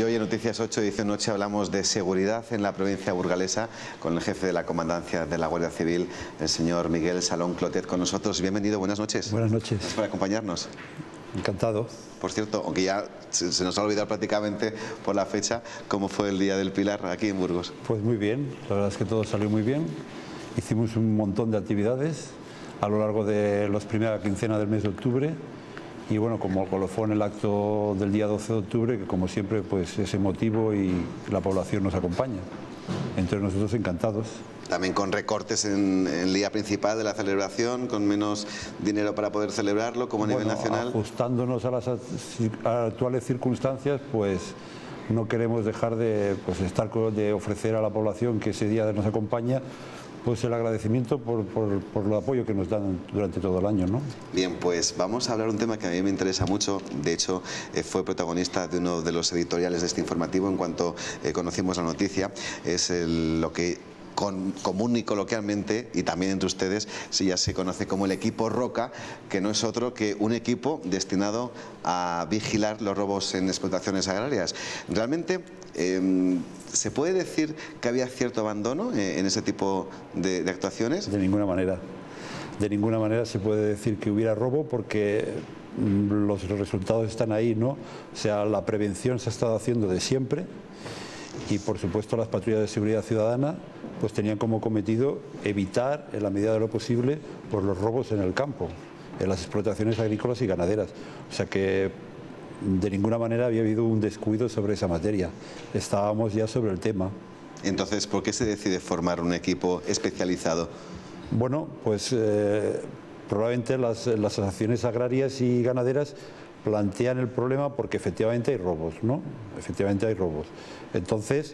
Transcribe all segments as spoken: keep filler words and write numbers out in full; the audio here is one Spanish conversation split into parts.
hoy en Noticias ocho, edición noche, hablamos de seguridad en la provincia burgalesa con el jefe de la Comandancia de la Guardia Civil, el señor Miguel Salón Clotet, con nosotros. Bienvenido, buenas noches. Buenas noches. Gracias por acompañarnos. Encantado. Por cierto, aunque ya se, se nos ha olvidado prácticamente por la fecha, ¿cómo fue el Día del Pilar aquí en Burgos? Pues muy bien, la verdad es que todo salió muy bien. Hicimos un montón de actividades a lo largo de la primera quincena del mes de octubre. Y bueno, como colofó en el acto del día doce de octubre, que como siempre pues es emotivo y la población nos acompaña. Entonces nosotros encantados. También con recortes en, en el día principal de la celebración, con menos dinero para poder celebrarlo, como a bueno, nivel nacional. Ajustándonos a las actuales circunstancias, pues no queremos dejar de pues, estar de ofrecer a la población que ese día nos acompaña pues el agradecimiento por, por, por el apoyo que nos dan durante todo el año, ¿no? Bien, pues vamos a hablar un tema que a mí me interesa mucho. De hecho, eh, fue protagonista de uno de los editoriales de este informativo en cuanto eh, conocimos la noticia. Es el, lo que con, común y coloquialmente, y también entre ustedes, sí, ya se conoce como el equipo Roca, que no es otro que un equipo destinado a vigilar los robos en explotaciones agrarias. Realmente, eh, ¿se puede decir que había cierto abandono eh, en ese tipo de, de actuaciones? De ninguna manera. De ninguna manera se puede decir que hubiera robo, porque los resultados están ahí, ¿no? O sea, la prevención se ha estado haciendo de siempre y, por supuesto, las patrullas de seguridad ciudadana pues tenían como cometido evitar, en la medida de lo posible, pues, los robos en el campo, en las explotaciones agrícolas y ganaderas. O sea que de ninguna manera había habido un descuido sobre esa materia. Estábamos ya sobre el tema. Entonces, ¿por qué se decide formar un equipo especializado? Bueno, pues eh, probablemente las, las asociaciones agrarias y ganaderas plantean el problema porque efectivamente hay robos, ¿no? Efectivamente hay robos. Entonces,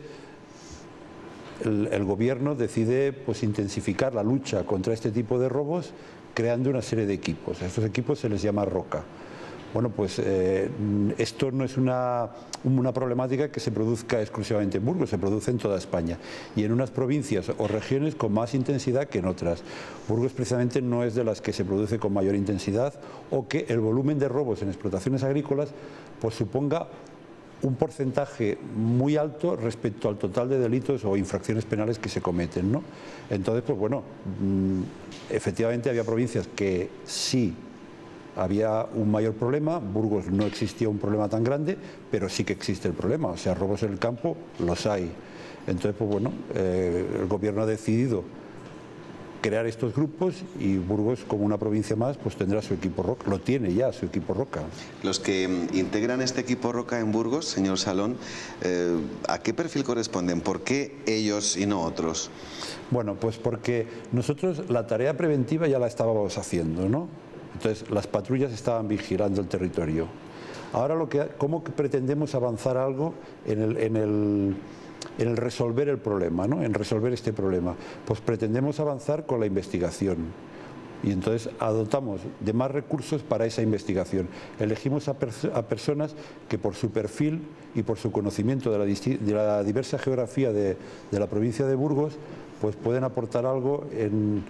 el, el gobierno decide pues, intensificar la lucha contra este tipo de robos creando una serie de equipos. A estos equipos se les llama Roca. Bueno, pues eh, esto no es una, una problemática que se produzca exclusivamente en Burgos, se produce en toda España y en unas provincias o regiones con más intensidad que en otras. Burgos precisamente no es de las que se produce con mayor intensidad o que el volumen de robos en explotaciones agrícolas pues suponga un porcentaje muy alto respecto al total de delitos o infracciones penales que se cometen, ¿no? Entonces, pues bueno, efectivamente había provincias que sí había un mayor problema. Burgos no existía un problema tan grande, pero sí que existe el problema, o sea, robos en el campo los hay. Entonces, pues bueno, eh, el gobierno ha decidido crear estos grupos y Burgos, como una provincia más, pues tendrá su equipo Roca, lo tiene ya su equipo Roca. Los que integran este equipo Roca en Burgos, señor Salón, eh, ¿a qué perfil corresponden? ¿Por qué ellos y no otros? Bueno, pues porque nosotros la tarea preventiva ya la estábamos haciendo, ¿no? Entonces, las patrullas estaban vigilando el territorio. Ahora, lo que, ¿cómo pretendemos avanzar algo en el, en el, en el resolver el problema, ¿no? En resolver este problema? Pues pretendemos avanzar con la investigación. Y entonces adoptamos de más recursos para esa investigación. Elegimos a, pers a personas que por su perfil y por su conocimiento de la, de la diversa geografía de, de la provincia de Burgos, pues pueden aportar algo en...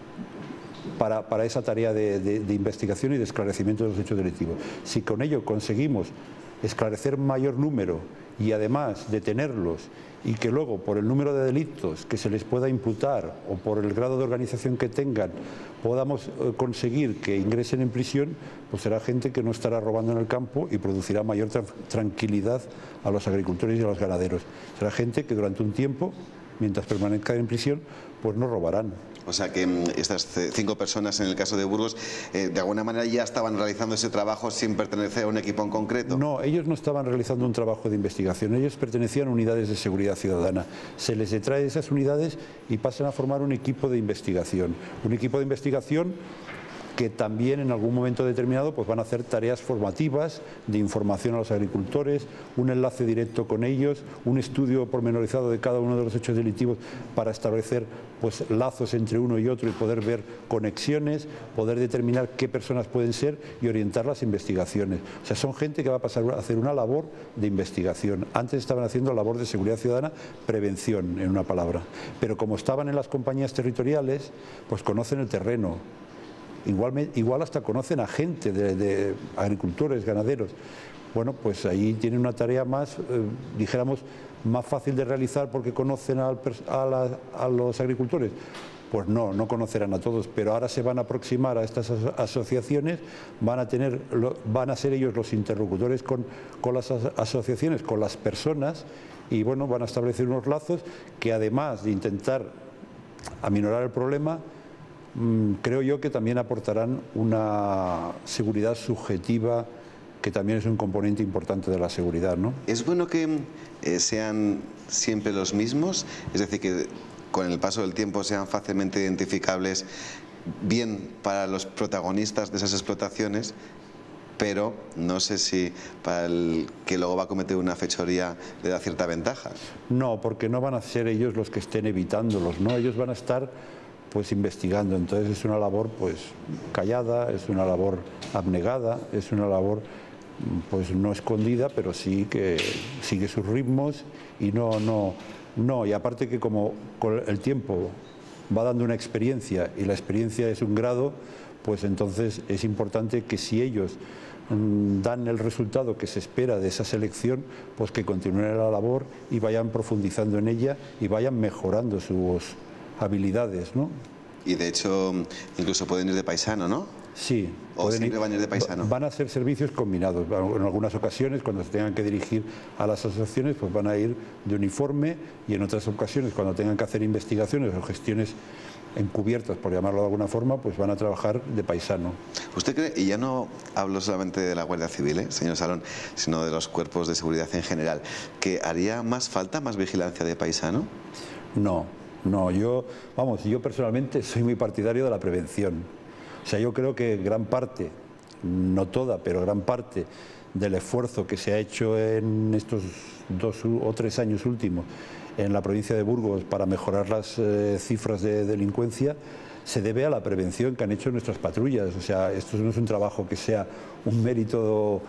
Para, para esa tarea de, de, de investigación y de esclarecimiento de los hechos delictivos. Si con ello conseguimos esclarecer mayor número y además detenerlos y que luego por el número de delitos que se les pueda imputar o por el grado de organización que tengan podamos eh, conseguir que ingresen en prisión, pues será gente que no estará robando en el campo y producirá mayor tra tranquilidad a los agricultores y a los ganaderos. Será gente que durante un tiempo, mientras permanezcan en prisión, pues no robarán. O sea que estas cinco personas en el caso de Burgos eh, de alguna manera ya estaban realizando ese trabajo sin pertenecer a un equipo en concreto. No, ellos no estaban realizando un trabajo de investigación, ellos pertenecían a unidades de seguridad ciudadana. Se les detrae de esas unidades y pasan a formar un equipo de investigación. Un equipo de investigación que también en algún momento determinado pues van a hacer tareas formativas de información a los agricultores, un enlace directo con ellos, un estudio pormenorizado de cada uno de los hechos delictivos para establecer pues lazos entre uno y otro y poder ver conexiones, poder determinar qué personas pueden ser y orientar las investigaciones. O sea, son gente que va a pasar a hacer una labor de investigación. Antes estaban haciendo labor de seguridad ciudadana, prevención, en una palabra. Pero como estaban en las compañías territoriales, pues conocen el terreno. Igual, igual hasta conocen a gente de, de agricultores, ganaderos. bueno, pues ahí tienen una tarea más, eh, dijéramos, más fácil de realizar porque conocen al, a, la, a los agricultores. Pues no, no conocerán a todos, pero ahora se van a aproximar a estas asociaciones, van a, tener, van a ser ellos los interlocutores con, con las asociaciones, con las personas, y bueno, van a establecer unos lazos que, además de intentar aminorar el problema, mmm, creo yo que también aportarán una seguridad subjetiva, que también es un componente importante de la seguridad, ¿no? ¿Es bueno que eh, sean siempre los mismos? Es decir, que con el paso del tiempo sean fácilmente identificables, bien para los protagonistas de esas explotaciones, pero no sé si para el que luego va a cometer una fechoría le da cierta ventaja. No, porque no van a ser ellos los que estén evitándolos, ¿no? Ellos van a estar pues investigando, entonces es una labor pues callada, es una labor abnegada, es una labor pues no escondida, pero sí que sigue sus ritmos y no, no, no, y aparte que como con el tiempo va dando una experiencia y la experiencia es un grado, pues entonces es importante que si ellos mmm, dan el resultado que se espera de esa selección, pues que continúen la labor y vayan profundizando en ella y vayan mejorando sus habilidades, ¿no? Y de hecho incluso pueden ir de paisano, ¿no? Sí. ¿O siempre van a ir de paisano? Van a ser servicios combinados. En algunas ocasiones, cuando se tengan que dirigir a las asociaciones, pues van a ir de uniforme, y en otras ocasiones, cuando tengan que hacer investigaciones o gestiones encubiertas, por llamarlo de alguna forma, pues van a trabajar de paisano. ¿Usted cree, y ya no hablo solamente de la Guardia Civil, ¿eh, señor Salón, sino de los cuerpos de seguridad en general, que haría más falta más vigilancia de paisano? No, no, yo, vamos, yo personalmente soy muy partidario de la prevención. O sea, yo creo que gran parte, no toda, pero gran parte del esfuerzo que se ha hecho en estos dos o tres años últimos en la provincia de Burgos para mejorar las eh, cifras de delincuencia se debe a la prevención que han hecho nuestras patrullas. O sea, esto no es un trabajo que sea un mérito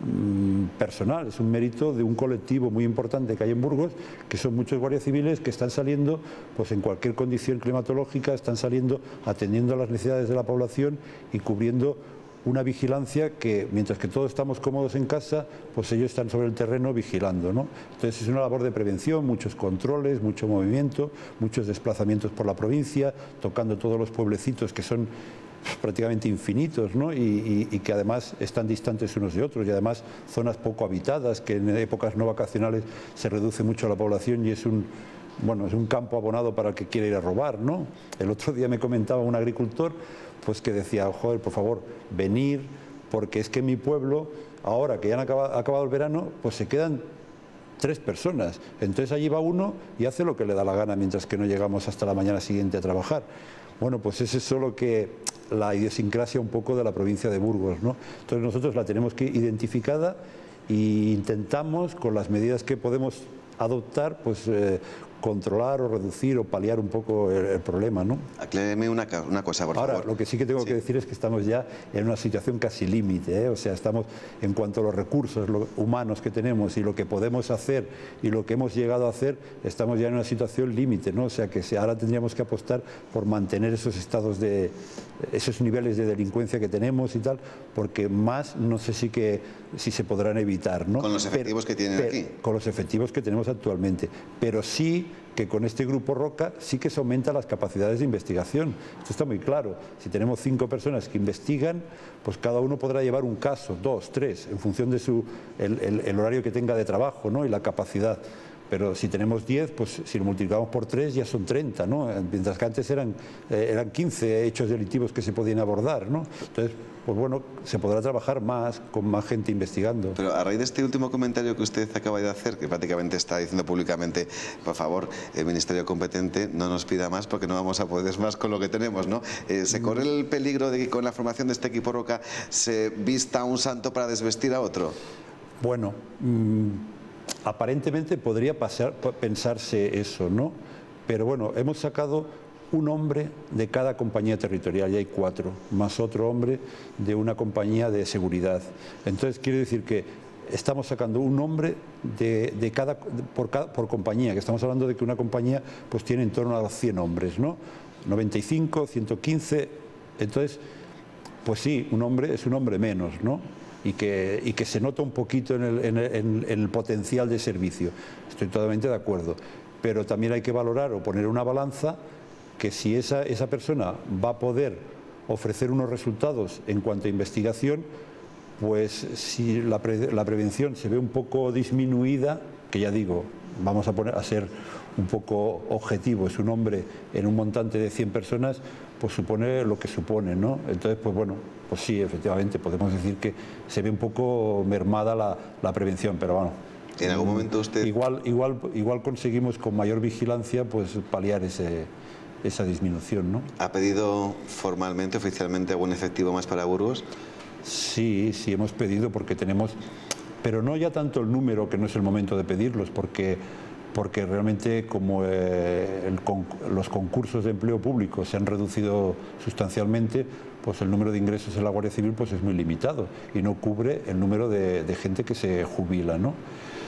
personal, es un mérito de un colectivo muy importante que hay en Burgos, que son muchos guardias civiles que están saliendo pues en cualquier condición climatológica, están saliendo atendiendo a las necesidades de la población y cubriendo una vigilancia que, mientras que todos estamos cómodos en casa, pues ellos están sobre el terreno vigilando, ¿no? Entonces es una labor de prevención, muchos controles, mucho movimiento, muchos desplazamientos por la provincia, tocando todos los pueblecitos que son prácticamente infinitos, ¿no? y, y, y que además están distantes unos de otros, y además zonas poco habitadas, que en épocas no vacacionales se reduce mucho la población y es un, bueno, es un campo abonado para el que quiere ir a robar, ¿no? El otro día me comentaba un agricultor pues que decía, joder, por favor, venir, porque es que en mi pueblo, ahora que ya han acabado, acabado el verano, pues se quedan tres personas, entonces allí va uno y hace lo que le da la gana mientras que no llegamos hasta la mañana siguiente a trabajar. Bueno, pues ese es solo que la idiosincrasia un poco de la provincia de Burgos, ¿no? Entonces nosotros la tenemos que identificada e intentamos, con las medidas que podemos adoptar, pues eh, controlar o reducir o paliar un poco el, el problema, ¿no? Acláreme una, una cosa, por Ahora, favor. lo que sí que tengo sí. que decir es que estamos ya en una situación casi límite, ¿eh? O sea, estamos, en cuanto a los recursos lo, humanos que tenemos y lo que podemos hacer y lo que hemos llegado a hacer, estamos ya en una situación límite, ¿no? O sea, que si ahora tendríamos que apostar por mantener esos estados de, esos niveles de delincuencia que tenemos y tal, porque más no sé si que si se podrán evitar, ¿no? Con los efectivos pero, que tienen pero, aquí. Con los efectivos que tenemos actualmente, pero sí que con este grupo Roca sí que se aumentan las capacidades de investigación. Esto está muy claro. Si tenemos cinco personas que investigan, pues cada uno podrá llevar un caso, dos, tres, en función de su el, el, el horario que tenga de trabajo, ¿no? Y la capacidad. Pero si tenemos diez, pues si lo multiplicamos por tres ya son treinta, ¿no? Mientras que antes eran, eh, eran quince hechos delictivos que se podían abordar, ¿no? Entonces, pues bueno, se podrá trabajar más, con más gente investigando. Pero a raíz de este último comentario que usted acaba de hacer, que prácticamente está diciendo públicamente, por favor, el Ministerio competente no nos pida más porque no vamos a poder más con lo que tenemos, ¿no? Eh, ¿Se corre el peligro de que con la formación de este equipo Roca se vista a un santo para desvestir a otro? Bueno, mmm, aparentemente podría pasar, pensarse eso, ¿no? Pero bueno, hemos sacado un hombre de cada compañía territorial, y hay cuatro, más otro hombre de una compañía de seguridad. Entonces quiere decir que estamos sacando un hombre de, de cada, por, cada, por compañía, que estamos hablando de que una compañía pues tiene en torno a los cien hombres, ¿no? noventa y cinco, ciento quince, entonces, pues sí, un hombre es un hombre menos, ¿no? y que, y que se nota un poquito en el, en, el, en el potencial de servicio. Estoy totalmente de acuerdo, pero también hay que valorar o poner una balanza que si esa, esa persona va a poder ofrecer unos resultados en cuanto a investigación, pues si la, pre, la prevención se ve un poco disminuida, que ya digo, vamos a, poner, a ser un poco objetivos, un hombre en un montante de cien personas, pues supone lo que supone, ¿no? Entonces, pues bueno, pues sí, efectivamente, podemos decir que se ve un poco mermada la, la prevención, pero bueno. ¿En algún momento usted...? Igual, igual, igual conseguimos con mayor vigilancia pues paliar ese, esa disminución, ¿no? ¿Ha pedido formalmente, oficialmente, algún efectivo más para Burgos? Sí, sí hemos pedido porque tenemos, pero no ya tanto el número, que no es el momento de pedirlos, porque, porque realmente como eh, el, los concursos de empleo público se han reducido sustancialmente, pues el número de ingresos en la Guardia Civil pues es muy limitado y no cubre el número de, de gente que se jubila, ¿no?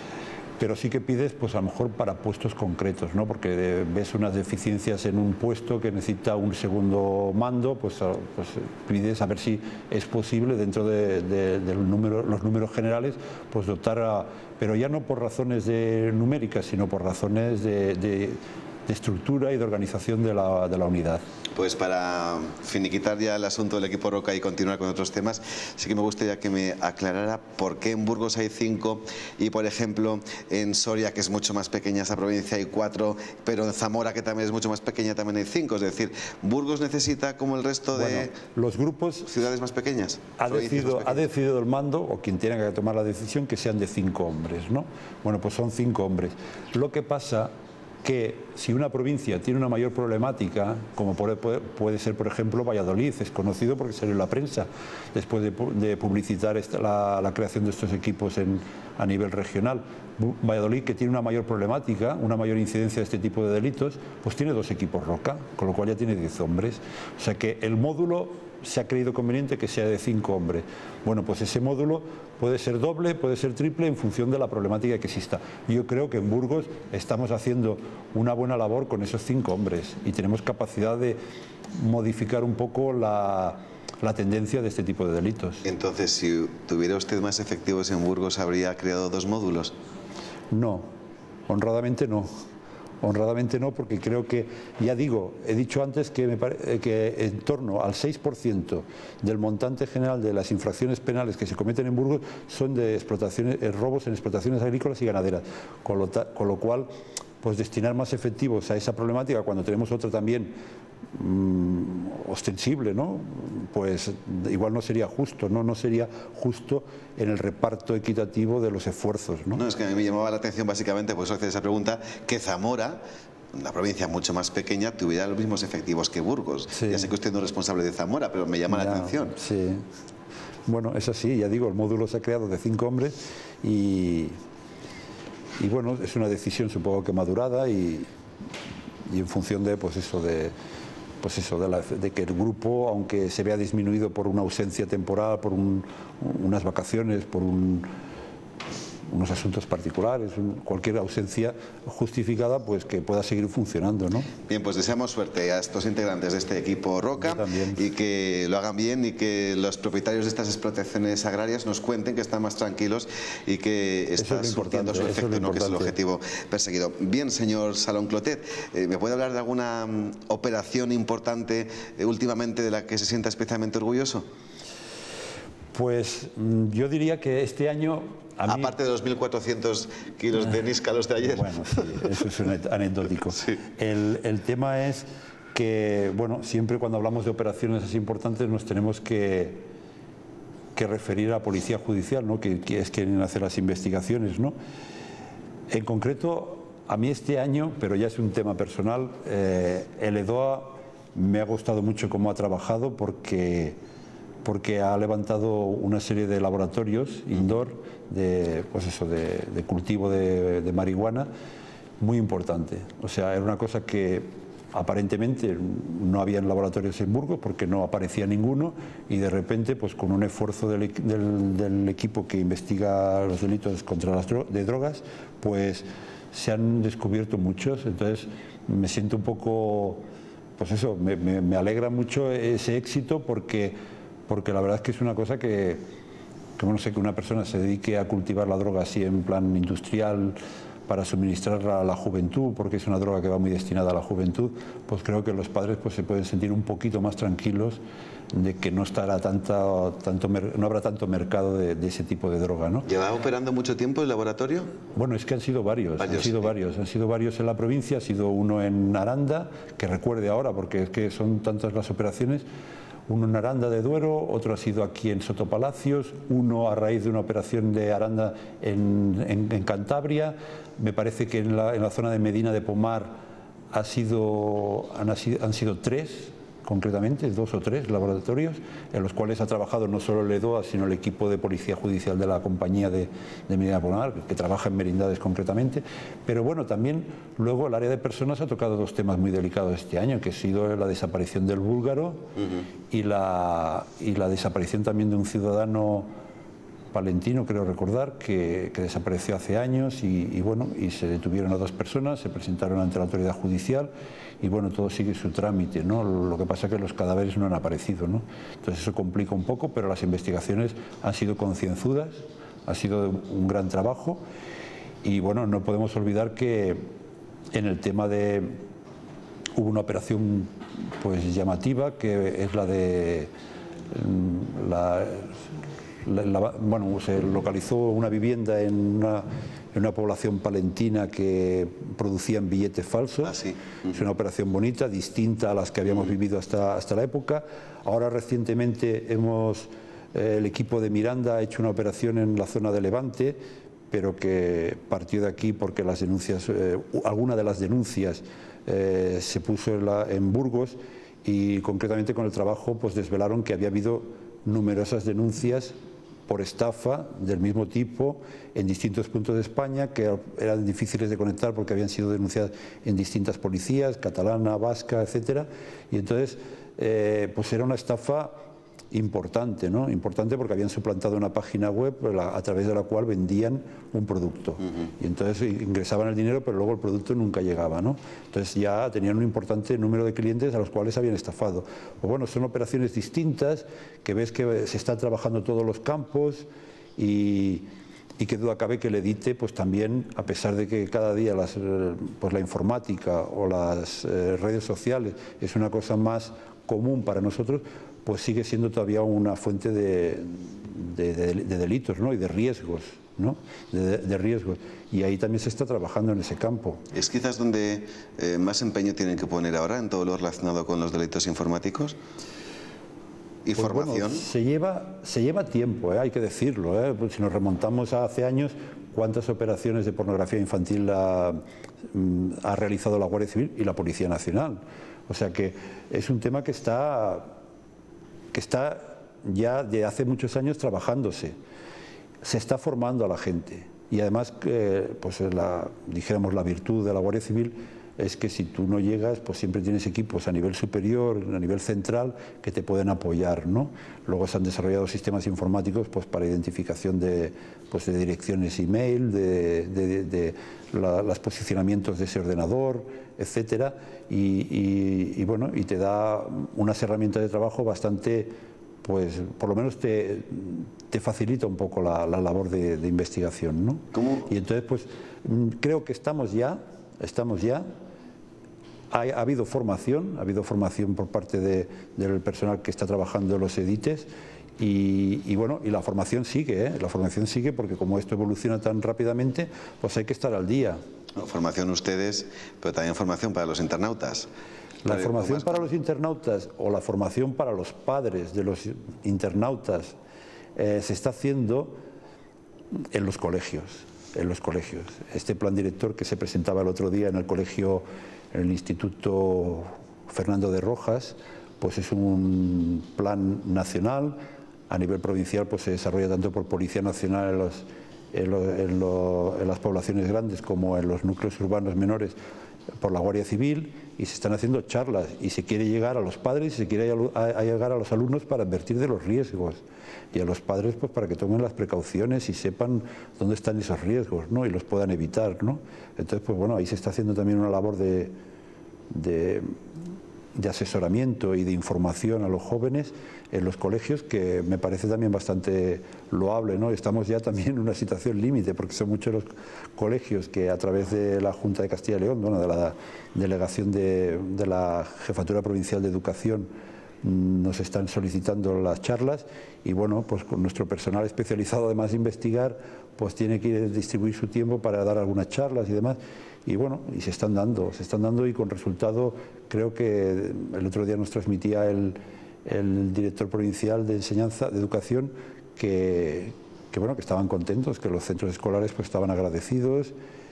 Pero sí que pides, pues a lo mejor para puestos concretos, ¿no? Porque ves unas deficiencias en un puesto que necesita un segundo mando, pues, pues pides a ver si es posible dentro de, de, de número, los números generales, pues dotar a, pero ya no por razones de numéricas, sino por razones de, de, de estructura y de organización de la, de la unidad. Pues para finiquitar ya el asunto del equipo Roca y continuar con otros temas, sí que me gustaría que me aclarara por qué en Burgos hay cinco y, por ejemplo, en Soria, que es mucho más pequeña esa provincia, hay cuatro, pero en Zamora, que también es mucho más pequeña, también hay cinco. Es decir, ¿Burgos necesita, como el resto de bueno, los grupos, ciudades más pequeñas? Ha decidido, ha decidido el mando, o quien tiene que tomar la decisión, que sean de cinco hombres, ¿no? Bueno, pues son cinco hombres. Lo que pasa que si una provincia tiene una mayor problemática, como puede, puede ser, por ejemplo, Valladolid, es conocido porque salió en la prensa después de, de publicitar esta, la, la creación de estos equipos en, a nivel regional. Valladolid, que tiene una mayor problemática, una mayor incidencia de este tipo de delitos, pues tiene dos equipos Roca, con lo cual ya tiene diez hombres. O sea que el módulo se ha creído conveniente que sea de cinco hombres. Bueno, pues ese módulo puede ser doble, puede ser triple en función de la problemática que exista. Yo creo que en Burgos estamos haciendo una buena labor con esos cinco hombres y tenemos capacidad de modificar un poco la, la tendencia de este tipo de delitos. Entonces, si tuviera usted más efectivos en Burgos, ¿habría creado dos módulos? No, honradamente no. Honradamente no, porque creo que, ya digo, he dicho antes que, me pare, que en torno al seis por ciento del montante general de las infracciones penales que se cometen en Burgos son de explotaciones, eh, robos en explotaciones agrícolas y ganaderas, con lo, con lo cual, pues destinar más efectivos a esa problemática cuando tenemos otra también mmm, ostensible, ¿no? Pues igual no sería justo, ¿no? No sería justo en el reparto equitativo de los esfuerzos, ¿no? No, es que a mí me llamaba la atención básicamente, por eso hacer esa pregunta, que Zamora, una provincia mucho más pequeña, tuviera los mismos efectivos que Burgos. Sí. Ya sé que usted no es responsable de Zamora, pero me llama ya, la atención. Sí. Bueno, es así, ya digo, el módulo se ha creado de cinco hombres y, y bueno, es una decisión supongo que madurada y, y en función de, pues eso, de... pues eso, de, la, de que el grupo, aunque se vea disminuido por una ausencia temporal, por un, unas vacaciones, por un, unos asuntos particulares, un, cualquier ausencia justificada, pues que pueda seguir funcionando, ¿no? Bien, pues deseamos suerte a estos integrantes de este equipo Roca y que lo hagan bien y que los propietarios de estas explotaciones agrarias nos cuenten que están más tranquilos y que está es surtiendo su efecto, ¿no? Que es el objetivo perseguido. Bien, señor Salón Clotet, eh, ¿me puede hablar de alguna um, operación importante eh, últimamente de la que se sienta especialmente orgulloso? Pues yo diría que este año... A mí... Aparte de los mil cuatrocientos kilos de níscalos de ayer. Bueno, sí, eso es un anecdótico. Sí. El, el tema es que, bueno, siempre cuando hablamos de operaciones así importantes nos tenemos que, que referir a la Policía Judicial, ¿no? Que, que es quien hace las investigaciones, ¿no? En concreto, a mí este año, pero ya es un tema personal, eh, el E D O A me ha gustado mucho cómo ha trabajado porque... porque ha levantado una serie de laboratorios indoor de, pues eso, de, de cultivo de, de marihuana muy importante. O sea, era una cosa que aparentemente no había en laboratorios en Burgos porque no aparecía ninguno y de repente, pues con un esfuerzo del, del, del equipo que investiga los delitos contra las dro de drogas, pues se han descubierto muchos. Entonces me siento un poco, pues eso, me, me, me alegra mucho ese éxito porque porque la verdad es que es una cosa que, que bueno, sé que una persona se dedique a cultivar la droga así en plan industrial para suministrarla a la juventud, porque es una droga que va muy destinada a la juventud, pues creo que los padres pues se pueden sentir un poquito más tranquilos de que no estará tanta, tanto, no habrá tanto mercado de, de ese tipo de droga, ¿no? ¿Lleva operando mucho tiempo el laboratorio? Bueno, es que han sido varios, varios han sido sí. varios, han sido varios en la provincia, ha sido uno en Aranda, que recuerde ahora, porque es que son tantas las operaciones. Uno en Aranda de Duero, otro ha sido aquí en Sotopalacios, uno a raíz de una operación de Aranda en, en, en Cantabria. Me parece que en la, en la zona de Medina de Pomar ha sido, han, han sido tres, concretamente, dos o tres laboratorios, en los cuales ha trabajado no solo el E D O A, sino el equipo de Policía Judicial de la compañía de, de Medina de Pomar, que trabaja en Merindades concretamente. Pero bueno, también luego el área de personas ha tocado dos temas muy delicados este año, que ha sido la desaparición del búlgaro uh-huh. y, la, y la desaparición también de un ciudadano palentino, creo recordar, que, que desapareció hace años y, y bueno, y se detuvieron a dos personas, se presentaron ante la autoridad judicial y bueno, todo sigue su trámite, ¿no? Lo que pasa es que los cadáveres no han aparecido, ¿no? Entonces eso complica un poco, pero las investigaciones han sido concienzudas, ha sido un gran trabajo y bueno, no podemos olvidar que en el tema de... hubo una operación pues llamativa que es la de la... La, la, bueno, se localizó una vivienda en una, en una población palentina que producían billetes falsos. Ah, sí. Uh-huh. Es una operación bonita, distinta a las que habíamos uh-huh. vivido hasta, hasta la época. Ahora recientemente hemos, eh, el equipo de Miranda ha hecho una operación en la zona de Levante, pero que partió de aquí porque las denuncias, eh, alguna de las denuncias eh, se puso en, la, en Burgos y concretamente con el trabajo pues desvelaron que había habido numerosas denuncias por estafa del mismo tipo en distintos puntos de España que eran difíciles de conectar porque habían sido denunciadas en distintas policías, catalana, vasca, etcétera, y entonces eh, pues era una estafa importante, ¿no? Importante porque habían suplantado una página web a través de la cual vendían un producto uh-huh. y entonces ingresaban el dinero pero luego el producto nunca llegaba, ¿no? Entonces ya tenían un importante número de clientes a los cuales habían estafado. Pues bueno, son operaciones distintas que ves que se están trabajando todos los campos y, y que duda cabe que el EDITE pues también, a pesar de que cada día las, pues la informática o las eh, redes sociales es una cosa más común para nosotros, pues sigue siendo todavía una fuente de, de, de, de delitos, ¿no? Y de riesgos, ¿no? De, de riesgos. Y ahí también se está trabajando en ese campo. ¿Es quizás donde eh, más empeño tienen que poner ahora en todo lo relacionado con los delitos informáticos? ¿Y pues formación? Bueno, se lleva, se lleva tiempo, ¿eh? Hay que decirlo, ¿eh? Pues si nos remontamos a hace años, ¿cuántas operaciones de pornografía infantil ha, ha realizado la Guardia Civil y la Policía Nacional? O sea que es un tema que está... que está ya de hace muchos años trabajándose, se está formando a la gente y además, eh, pues la, dijéramos la virtud de la Guardia Civil es que si tú no llegas, pues siempre tienes equipos a nivel superior, a nivel central, que te pueden apoyar, ¿no? Luego se han desarrollado sistemas informáticos pues para identificación de, pues, de direcciones email, de, de, de, de la, los posicionamientos de ese ordenador, etcétera, y, y, y bueno, y te da unas herramientas de trabajo bastante, pues por lo menos te, te facilita un poco la, la labor de, de investigación, ¿no? ¿Cómo? Y entonces, pues creo que estamos ya, estamos ya. Ha, ha habido formación, ha habido formación por parte de, del personal que está trabajando en los EDITES y, y bueno, y la formación sigue, ¿eh? La formación sigue porque como esto evoluciona tan rápidamente, pues hay que estar al día. Formación ustedes, pero también formación para los internautas. La formación para los internautas o la formación para los padres de los internautas eh, se está haciendo en los colegios, en los colegios. Este plan director que se presentaba el otro día en el colegio, en el Instituto Fernando de Rojas, pues es un plan nacional. A nivel provincial pues se desarrolla tanto por Policía Nacional en, los, en, lo, en, lo, en las poblaciones grandes como en los núcleos urbanos menores por la Guardia Civil, y se están haciendo charlas y se quiere llegar a los padres y se quiere a, a llegar a los alumnos para advertir de los riesgos y a los padres pues para que tomen las precauciones y sepan dónde están esos riesgos, ¿no? Y los puedan evitar, ¿no? Entonces pues bueno, ahí se está haciendo también una labor de, de, de asesoramiento y de información a los jóvenes en los colegios, que me parece también bastante loable, ¿no? Estamos ya también en una situación límite, porque son muchos los colegios que a través de la Junta de Castilla y León, bueno, de la delegación de, de la Jefatura Provincial de Educación, nos están solicitando las charlas, y bueno, pues con nuestro personal especializado, además de investigar, pues tiene que ir distribuir su tiempo para dar algunas charlas y demás, y bueno, y se están dando, se están dando y con resultado. Creo que el otro día nos transmitía el, el director provincial de enseñanza, de educación, que, que bueno, que estaban contentos, que los centros escolares pues estaban agradecidos,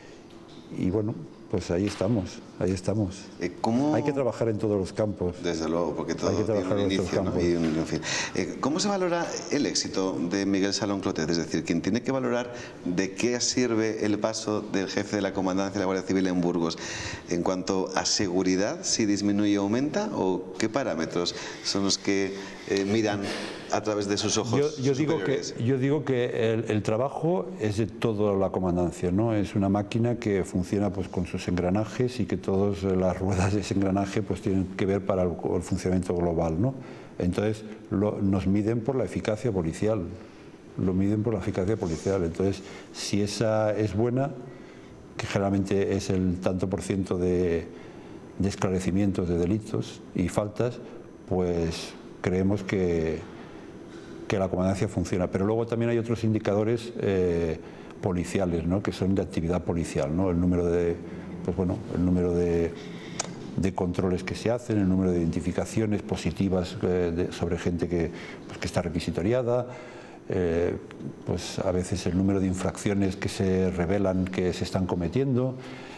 y bueno, pues ahí estamos, ahí estamos. ¿Cómo... Hay que trabajar en todos los campos. Desde luego, porque todo Hay que tiene trabajar un en inicio, campos. ¿no? Y un, en fin. Eh, ¿Cómo se valora el éxito de Miguel Salón Clotet? Es decir, quien tiene que valorar de qué sirve el paso del jefe de la Comandancia de la Guardia Civil en Burgos en cuanto a seguridad, si disminuye o aumenta, o qué parámetros son los que eh, miran a través de sus ojos yo, yo digo que superiores? yo digo que el, el trabajo es de toda la comandancia, ¿no? Es una máquina que funciona pues con sus engranajes, y que todas las ruedas de ese engranaje pues tienen que ver para el, el funcionamiento global, ¿no? Entonces lo, nos miden por la eficacia policial, lo miden por la eficacia policial. Entonces, si esa es buena, que generalmente es el tanto por ciento de, de esclarecimientos de delitos y faltas, pues creemos que que la comandancia funciona. Pero luego también hay otros indicadores eh, policiales, ¿no? Que son de actividad policial, ¿no? El número de, pues bueno, el número de, de controles que se hacen, el número de identificaciones positivas eh, de, sobre gente que, pues, que está requisitoriada, eh, pues a veces el número de infracciones que se revelan que se están cometiendo,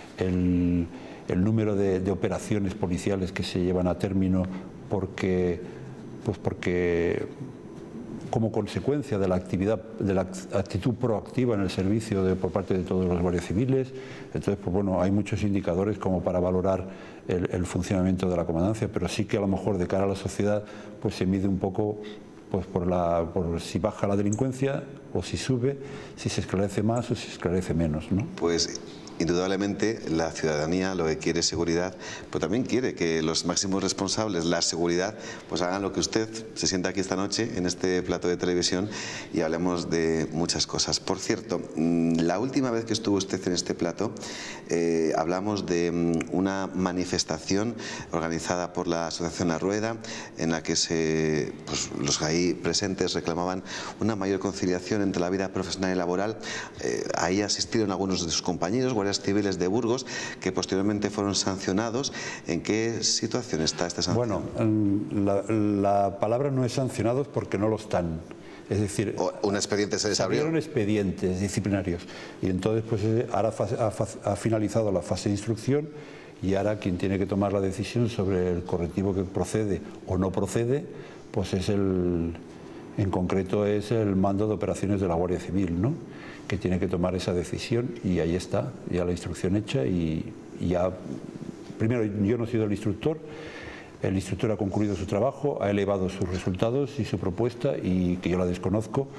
el, el número de, de operaciones policiales que se llevan a término porque, pues porque como consecuencia de la actividad, de la actitud proactiva en el servicio de, por parte de todos los guardias civiles. Entonces, pues bueno, hay muchos indicadores como para valorar el, el funcionamiento de la comandancia, pero sí que a lo mejor de cara a la sociedad pues se mide un poco pues por, la, por si baja la delincuencia o si sube, si se esclarece más o si se esclarece menos, ¿no? Pues indudablemente la ciudadanía lo que quiere es seguridad, pero también quiere que los máximos responsables, la seguridad, pues hagan lo que usted se sienta aquí esta noche en este plato de televisión y hablemos de muchas cosas. Por cierto, la última vez que estuvo usted en este plato eh, hablamos de una manifestación organizada por la Asociación La Rueda, en la que se, pues, los ahí presentes reclamaban una mayor conciliación entre la vida profesional y laboral. Eh, ahí asistieron algunos de sus compañeros, guardias civiles de Burgos, que posteriormente fueron sancionados. ¿En qué situación está esta sanción? Bueno, la, la palabra no es sancionados porque no lo están. Es decir, o un expediente se les abrió. Abrieron expedientes disciplinarios y entonces pues ahora ha, ha finalizado la fase de instrucción, y ahora quien tiene que tomar la decisión sobre el correctivo que procede o no procede, pues es el, en concreto es el mando de operaciones de la Guardia Civil, ¿no? Que tiene que tomar esa decisión, y ahí está, ya la instrucción hecha, y, y ya, primero yo no he sido el instructor, el instructor ha concluido su trabajo, ha elevado sus resultados y su propuesta, y que yo la desconozco,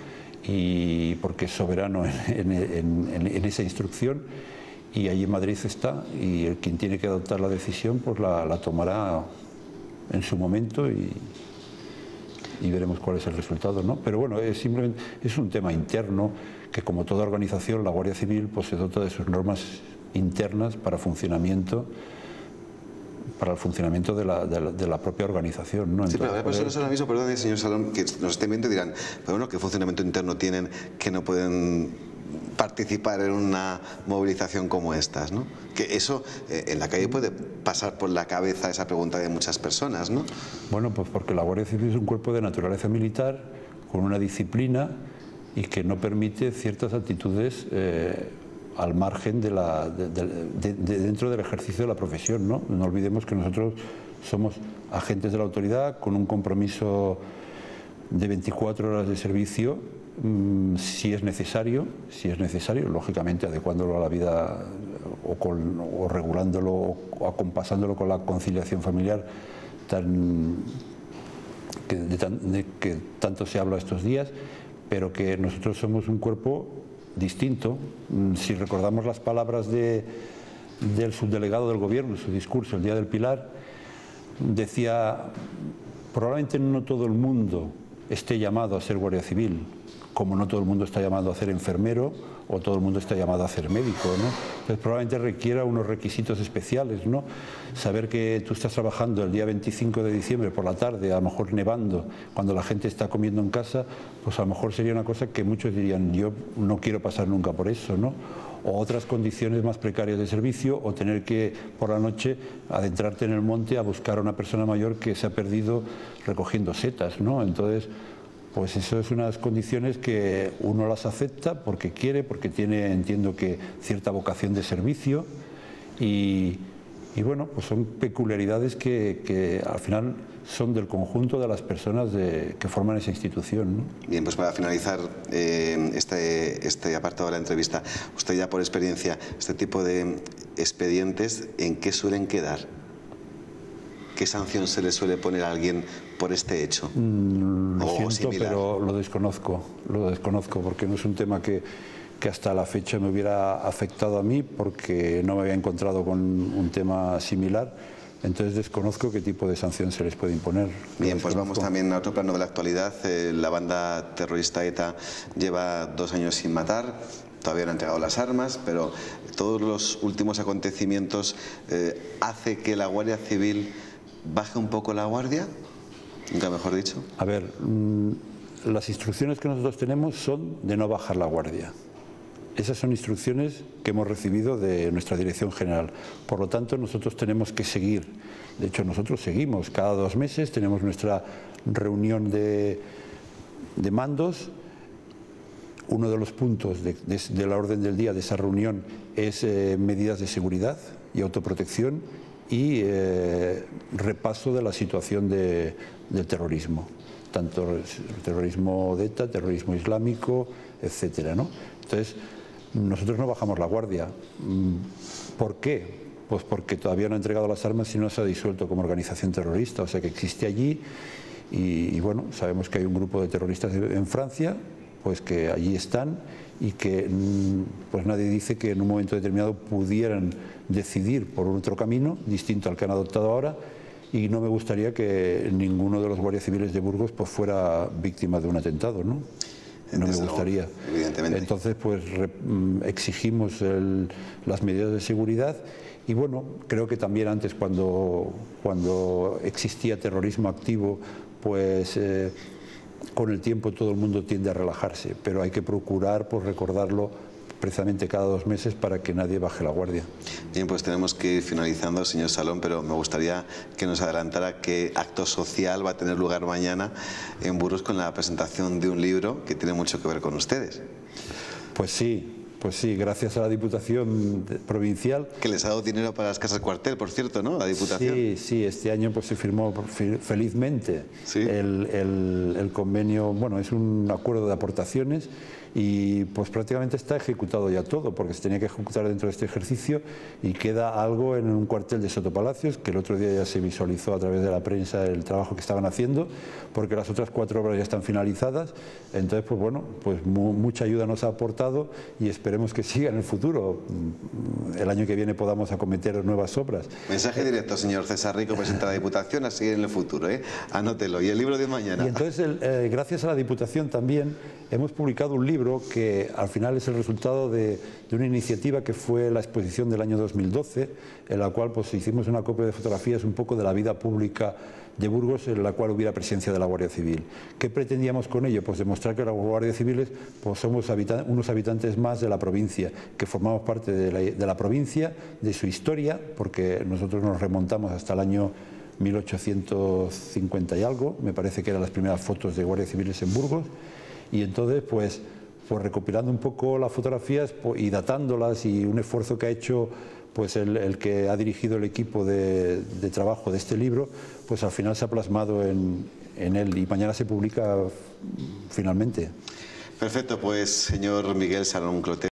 y porque es soberano en, en, en, en esa instrucción, y allí en Madrid está, y el quien tiene que adoptar la decisión pues la, la tomará en su momento, y y veremos cuál es el resultado, ¿no? Pero bueno, es simplemente es un tema interno que, como toda organización, la Guardia Civil pues se dota de sus normas internas para funcionamiento para el funcionamiento de la, de la, de la propia organización, ¿no? Sí, Entonces, pero habrá personas ahora mismo, perdón, señor Salón, que nos estén viendo y dirán, pero bueno, ¿qué funcionamiento interno tienen que no pueden participar en una movilización como estas, ¿no? Que eso eh, en la calle puede pasar por la cabeza esa pregunta de muchas personas, ¿no? Bueno, pues porque la Guardia Civil es un cuerpo de naturaleza militar con una disciplina y que no permite ciertas actitudes eh, al margen de la de, de, de, de dentro del ejercicio de la profesión, ¿no? No olvidemos que nosotros somos agentes de la autoridad con un compromiso de veinticuatro horas de servicio, mmm, si es necesario, si es necesario, lógicamente adecuándolo a la vida o, con, o regulándolo o acompasándolo con la conciliación familiar tan, que, de tan, de, que tanto se habla estos días, pero que nosotros somos un cuerpo distinto. Si recordamos las palabras de, del subdelegado del Gobierno en su discurso el Día del Pilar, decía, probablemente no todo el mundo esté llamado a ser guardia civil, como no todo el mundo está llamado a ser enfermero o todo el mundo está llamado a ser médico, ¿no? Entonces probablemente requiera unos requisitos especiales, ¿no? Saber que tú estás trabajando el día veinticinco de diciembre por la tarde, a lo mejor nevando, cuando la gente está comiendo en casa, pues a lo mejor sería una cosa que muchos dirían, yo no quiero pasar nunca por eso, ¿no? O otras condiciones más precarias de servicio, o tener que por la noche adentrarte en el monte a buscar a una persona mayor que se ha perdido recogiendo setas, ¿no? Entonces, pues eso es unas condiciones que uno las acepta porque quiere, porque tiene, entiendo que, cierta vocación de servicio y, y bueno, pues son peculiaridades que, que al final son del conjunto de las personas de, que forman esa institución, ¿no? Bien, pues para finalizar eh, este, este apartado de la entrevista, usted ya por experiencia, este tipo de expedientes, ¿en qué suelen quedar? ¿Qué sanción se le suele poner a alguien por este hecho? Mm, lo o siento, similar. pero lo desconozco, lo desconozco porque no es un tema que, que hasta la fecha me hubiera afectado a mí, porque no me había encontrado con un tema similar. Entonces desconozco qué tipo de sanción se les puede imponer. Bien, pues vamos también a otro plano de la actualidad. Eh, la banda terrorista ETA lleva dos años sin matar. Todavía no han entregado las armas, pero todos los últimos acontecimientos eh, hace que la Guardia Civil baje un poco la guardia, nunca mejor dicho. A ver, mmm, las instrucciones que nosotros tenemos son de no bajar la guardia. Esas son instrucciones que hemos recibido de nuestra Dirección General. Por lo tanto, nosotros tenemos que seguir. De hecho, nosotros seguimos. Cada dos meses tenemos nuestra reunión de, de mandos. Uno de los puntos de, de, de la orden del día de esa reunión es eh, medidas de seguridad y autoprotección y eh, repaso de la situación de, del terrorismo, tanto el terrorismo de ETA, terrorismo islámico, etcétera, ¿no? Entonces, nosotros no bajamos la guardia. ¿Por qué? Pues porque todavía no ha entregado las armas y no se ha disuelto como organización terrorista, o sea que existe allí y, y bueno, sabemos que hay un grupo de terroristas en Francia, pues que allí están y que pues nadie dice que en un momento determinado pudieran decidir por otro camino distinto al que han adoptado ahora, y no me gustaría que ninguno de los guardias civiles de Burgos pues fuera víctima de un atentado, ¿no? No me gustaría. Evidentemente. Entonces, pues re, exigimos el, las medidas de seguridad y bueno, creo que también antes cuando, cuando existía terrorismo activo, pues eh, con el tiempo todo el mundo tiende a relajarse, pero hay que procurar pues recordarlo precisamente cada dos meses para que nadie baje la guardia. Bien, pues tenemos que ir finalizando, señor Salón, pero me gustaría que nos adelantara qué acto social va a tener lugar mañana en Burgos con la presentación de un libro que tiene mucho que ver con ustedes. Pues sí. Pues sí, gracias a la Diputación Provincial. Que les ha dado dinero para las casas cuartel, por cierto, ¿no? La Diputación. Sí, sí, este año pues se firmó felizmente ¿Sí? el, el, el convenio, bueno, es un acuerdo de aportaciones y pues prácticamente está ejecutado ya todo, porque se tenía que ejecutar dentro de este ejercicio y queda algo en un cuartel de Sotopalacios, que el otro día ya se visualizó a través de la prensa el trabajo que estaban haciendo, porque las otras cuatro obras ya están finalizadas. Entonces, pues bueno, pues mu mucha ayuda nos ha aportado y esperemos que siga en el futuro. El año que viene podamos acometer nuevas obras. Mensaje directo, señor César Rico, presidente de la Diputación, a seguir en el futuro, ¿eh? Anótelo. Y el libro de mañana. Y entonces, el, eh, gracias a la Diputación también, hemos publicado un libro que al final es el resultado de, de una iniciativa que fue la exposición del año dos mil doce, en la cual pues hicimos una copia de fotografías un poco de la vida pública de Burgos, en la cual hubiera presencia de la Guardia Civil. ¿Qué pretendíamos con ello? Pues demostrar que los guardias civiles pues somos habitan unos habitantes más de la provincia, que formamos parte de la, de la provincia, de su historia, porque nosotros nos remontamos hasta el año mil ochocientos cincuenta y algo, me parece que eran las primeras fotos de guardias civiles en Burgos, y entonces pues, pues recopilando un poco las fotografías pues, y datándolas, y un esfuerzo que ha hecho pues el, el que ha dirigido el equipo de, de trabajo de este libro, pues al final se ha plasmado en, en él y mañana se publica finalmente. Perfecto, pues señor Miguel Salón Clotet.